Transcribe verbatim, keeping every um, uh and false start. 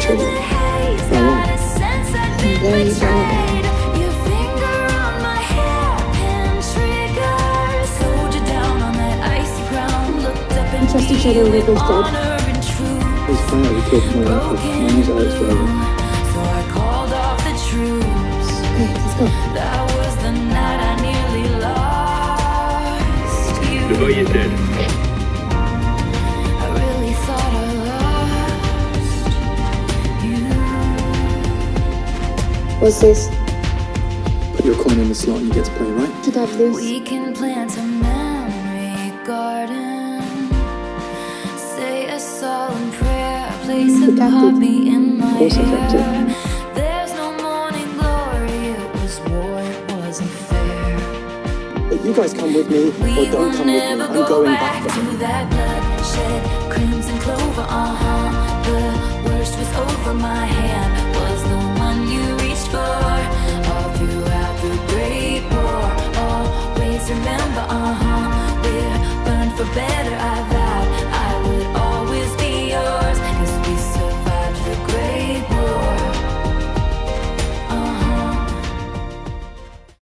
children. I won't. There you go. We trust each other with those dead. It's fine, we killed my uncle. Mommy's out forever. Okay, let's go. That was the night I nearly lost you. The boy is dead. I really thought I lost you. What's this? Put your coin in the slot and you get to play, right? Should I have this? We can plant a memory garden, say a solemn prayer, place a poppy in my Of course I kept it. hair. There's no morning glory, it was war, it wasn't fair. But you guys come with me, We or don't will come with me. never I'm go going back back. to that bloodshed, crimson clover, uh-huh.